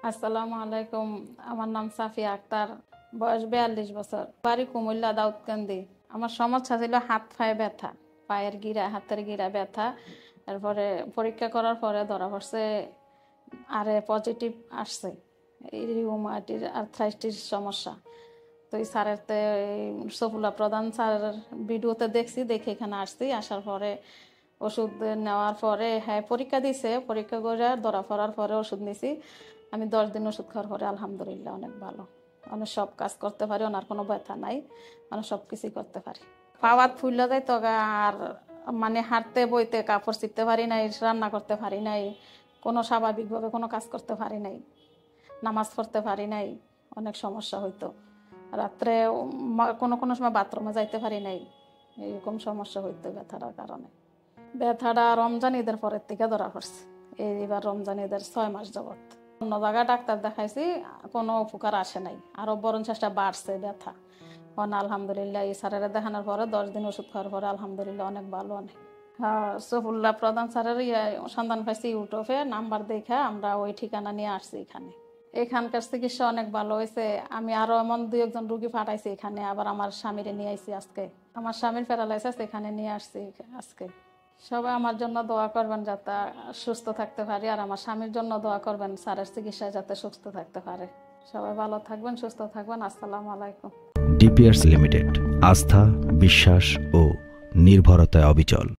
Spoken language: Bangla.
আসসালামু আলাইকুম। আমার নাম সাফিয়া আক্তার, বয়স 42 বছর, বাড়ি কুমিল্লা দাউদকান্দি। আমার সমস্যা ছিল হাত পায়ে ব্যথা, পায়ের গিরা, হাতের গিরা ব্যথা। তারপরে পরীক্ষা করার পরে ধরা পড়ছে পজিটিভ আসছে, এই রিউমাটির আর্থ্রাইটিস সমস্যা। তো এই স্যারের সফুলা প্রধান স্যারের ভিডিওতে দেখে এখানে আসছি। আসার পরে ওষুধ নেওয়ার পরে পরীক্ষা দিছে, পরীক্ষা করে ধরা পড়ার পরে ওষুধ নিছি। আমি 10 দিন ওষুধ খাওয়ার পরে আলহামদুলিল্লাহ অনেক ভালো, অনেক সব কাজ করতে পারি, ওনার কোনো ব্যথা নাই, মানে সব কিছুই করতে পারি। পাওয়ার ফুললে যায় তো, আর হাঁটতে বইতে কাপড় চিপতে পারি নাই, রান্না করতে পারি নাই, কোনো স্বাভাবিকভাবে কোনো কাজ করতে পারি নাই, নামাজ পড়তে পারি নাই, অনেক সমস্যা হইতো। রাত্রে কোনো সময় বাথরুমে যাইতে পারি নাই, এরকম সমস্যা হইতো ব্যথাটার কারণে। ব্যথাটা রমজান ঈদের পরের থেকে ধরা পড়ছে, এইবার রমজান ঈদের 6 মাস যাবত। অন্য জায়গায় ডাক্তার দেখাইছি, কোনো উপকার আসে নাই, আরো বরং চেষ্টা বাড়ছে ব্যথা। আলহামদুলিল্লাহ এই স্যারের দেখানোর পরে 10 দিন ওষুধ খাওয়ার পরে আলহামদুলিল্লাহ অনেক ভালো। অনেক সফুল্লাহ প্রধান স্যারের সন্ধান পাইছি ইউটিউবে, নাম্বার দেখা আমরা ওই ঠিকানা নিয়ে আসছি এখানে। এখানকার চিকিৎসা অনেক ভালো হয়েছে। আমি আরো এমন 2-1 রুগী পাঠাইছি এখানে, আবার আমার স্বামীরে নিয়ে আইছি আজকে। আমার স্বামীর প্যারালাইসিস, এখানে নিয়ে আসছি আজকে। সবাই আমার জন্য দোয়া করবেন যাতে সুস্থ থাকতে পারি, আর আমার স্বামীর জন্য দোয়া করবেন স্যারের চিকিৎসায় যাতে সুস্থ থাকতে পারে। সবাই ভালো থাকবেন, সুস্থ থাকবেন। আসসালামু আলাইকুম। ডিপিআরস লিমিটেড, আস্থা, বিশ্বাস ও নির্ভরতায় অবিচল।